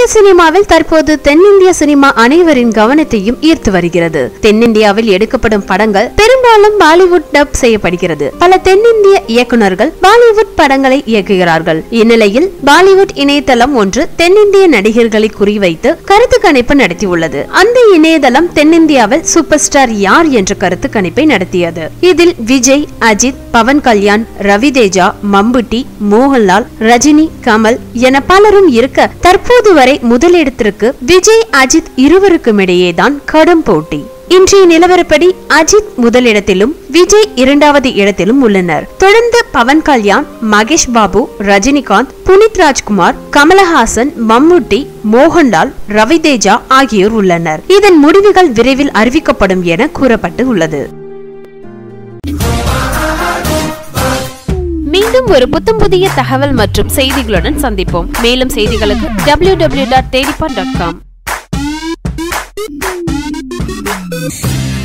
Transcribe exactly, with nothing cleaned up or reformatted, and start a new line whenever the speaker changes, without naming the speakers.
தமிழ் சினிமாவில் தற்போது தென்னிந்திய சினிமா அனைவரின் கவனத்தையும் ஈர்த்து வருகிறது. தென்னிந்தியாவில் எடுக்கப்படும் படங்கள் பெரும்பாலும் பாலிவுட் டப் செய்யப்படுகிறது. பல தென்னிந்திய இயக்குநர்கள் பாலிவுட் படங்களை இயக்குகிறார்கள். இந்நிலையில் பாலிவுட் இணையதளம் ஒன்று தென்னிந்திய நடிகர்களை குறிவைத்து கருத்து கணிப்பு நடத்தியுள்ளது. அந்த இணையதளம் தென்னிந்தியாவில் சூப்பர் ஸ்டார் யார் என்ற கருத்து கணிப்பை நடத்தியது. இதில் விஜய், அஜித், பவன் கல்யாண், ரவிதேஜா, மம்புட்டி, மோகன்லால், ரஜினி, கமல் என பலரும் இருக்க தற்போது வரை முதலிடத்திற்கு விஜய், அஜித் இருவருக்கும் இடையேதான் கடும் போட்டி. இன்றைய நிலவரப்படி அஜித் முதலிடத்திலும் விஜய் இரண்டாவது இடத்திலும் உள்ளனர். தொடர்ந்து பவன் கல்யாண், மகேஷ் பாபு, ரஜினிகாந்த், புனித் ராஜ்குமார், கமலஹாசன், மம்முட்டி, மோகன்லால், ரவிதேஜா ஆகியோர் உள்ளனர். இதன் முடிவுகள் விரைவில் அறிவிக்கப்படும் என கூறப்பட்டு உள்ளது. மீண்டும் ஒரு புத்தம் புதிய தகவல் மற்றும் செய்திகளுடன் சந்திப்போம். மேலும் செய்திகளுக்கு டபிள்யூ டபிள்யூ டபிள்யூ டாட் தேடிப்பார் டாட் காம்.